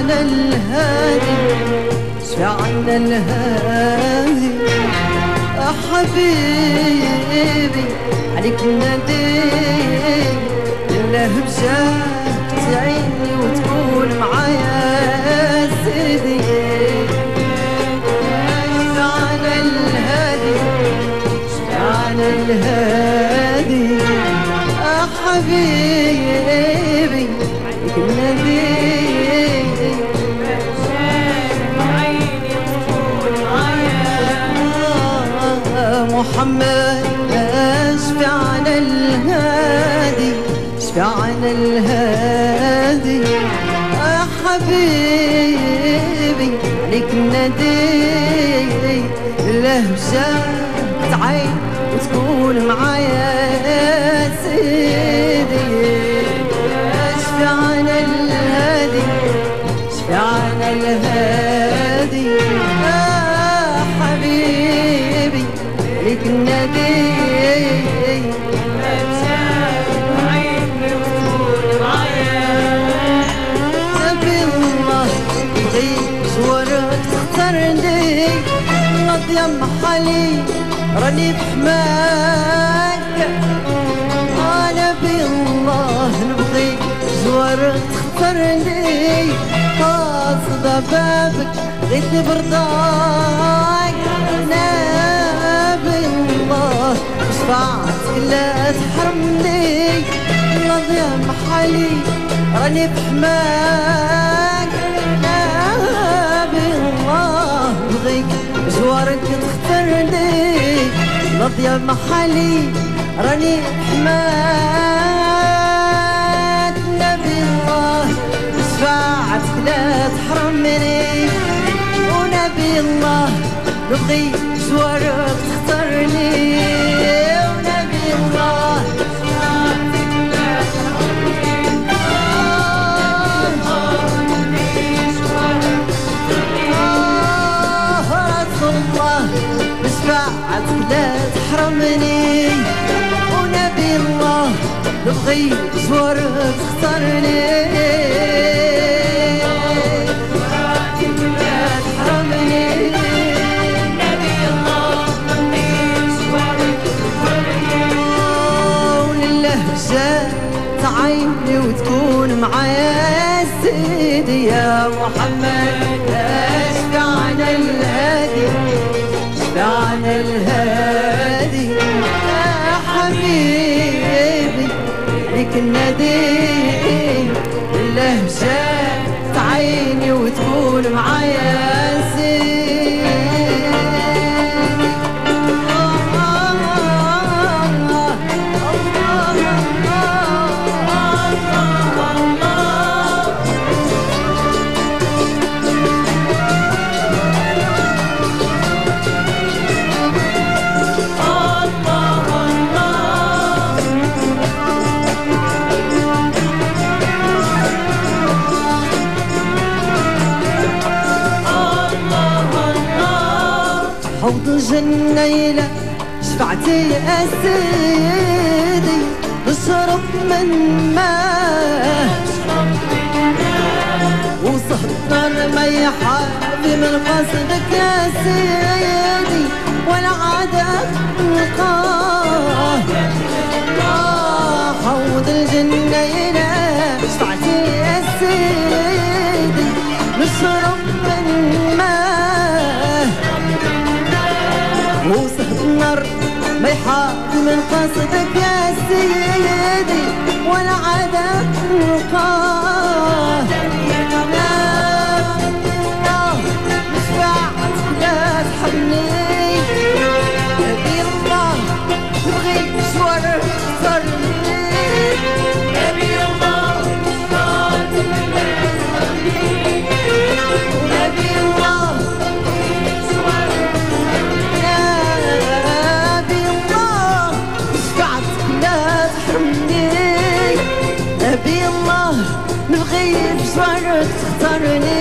عنا الهادي شفع عنا الهادي حبيبي عليك نادي الله بجاك تعيني وتكون معايا سيدي شفع عنا الهادي شفع عنا الهادي حبيبي عليك نادي محمد شفعنا الهادي شفعنا الهادي حبيبي عليك نادي الله بجاك تعين وتكون معايا سيدي شفعنا الهادي شفعنا الهادي حبيبي عليك النادي عيني وتكون معايا نبي الله بغي زورك تختارني ناض يا محالي راني بحماك نبي الله نبغي زورك تختارني قاصد بابك غيت برضاك شفعت لا تحرمني ناض يا محالي راني بحماك نبي الله بغيك جوارك تختارني ناض يا محالي راني بحماك نبي الله شفعت لا تحرمني ونبي الله نبغي جوارك تختارني ونبي الله رسول الله بشفاعتك لا تحرمني ونبي الله نبغي جوارك تختارني تعيني وتكون معايا سيدي يا محمد شفعنا الهادي شفعنا الهادي يا حبيبي ليك النادي الله مشاك تعيني وتكون معايا سيدي حوض الجنة شفعتي يا سيدي نشرب من ماء وصهد نار ما يحابي من قصدك يا سيدي ولا عادك نلقاه حوض الجنة شفعتي يا سيدي نشرب من ماء وصهد النار ما يحاكي من قصدك يا سيدي ولا عادك نلقاه شفاعتك لا تحرمني نبي الله نبغي مشوارك تختارني نبي الله شفاعتك لا تحرمني نبي الله نبي الله نبغي بشوارك تختارني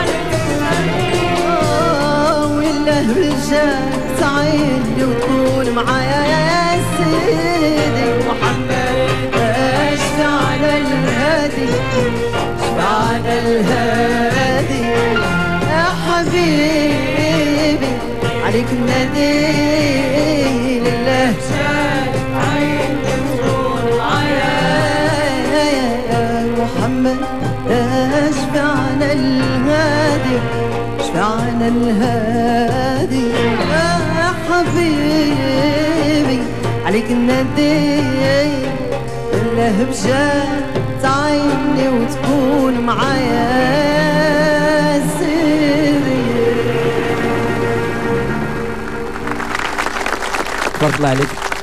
ولا رجال تعيني وتكون معايا يا سيدي محمد اشفعنا الهادي اشفعنا الهادي يا حبيبي عليك النادي لله عين تكون معايا يا محمد اشفعنا الهادي اشفعنا الهادي يا حبيبي عليك الندي الله بجات عيني وتكون معايا سيدي. تبارك الله عليك.